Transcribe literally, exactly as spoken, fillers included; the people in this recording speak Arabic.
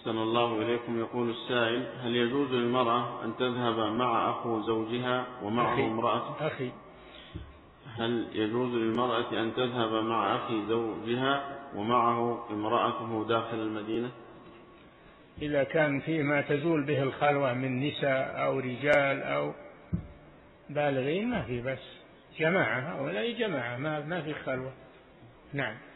أحسن الله إليكم. يقول السائل: هل يجوز للمرأة أن تذهب مع أخو زوجها ومعه أخي. امرأته؟ أخي. هل يجوز للمرأة أن تذهب مع أخي زوجها ومعه امرأته داخل المدينة؟ إذا كان فيه ما تزول به الخلوة من نساء أو رجال أو بالغين ما في بس، جماعة هؤلاء جماعة ما ما في خلوة. نعم.